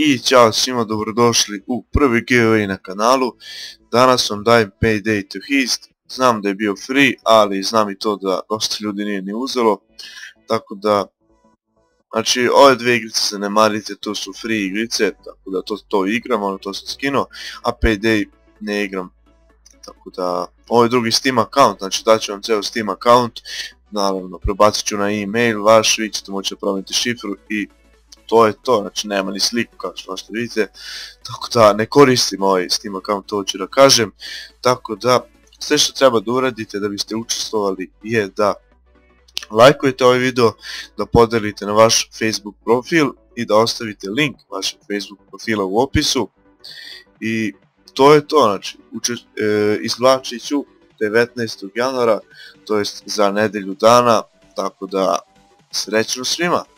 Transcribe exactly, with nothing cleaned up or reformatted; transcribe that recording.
I ćao svima, dobrodošli u prvi giveaway na kanalu. Danas vam dajem Payday to Heist. Znam da je bio free, ali znam i to da dosta ljudi nije ni uzelo. Tako da, znači ove dve igrice se ne marite, to su free igrice, tako da to, to igram, ono to sam skinuo, a Payday ne igram. Tako da, ovo je drugi Steam account, znači daću vam ceo Steam account. Naravno, prebacit ću na e-mail vaš, vi ćete moći promijeniti šifru i to je to, znači nema ni sliku kao što možete vidite, tako da ne koristim ovaj Steam account, to ću da kažem, tako da sve što treba da uradite da biste učestvovali je da lajkujete ovaj video, da podelite na vaš Facebook profil i da ostavite link vašeg Facebook profila u opisu i to je to, znači e, izvlačit ću devetnaestog januara, to jest za nedelju dana, tako da srećno svima!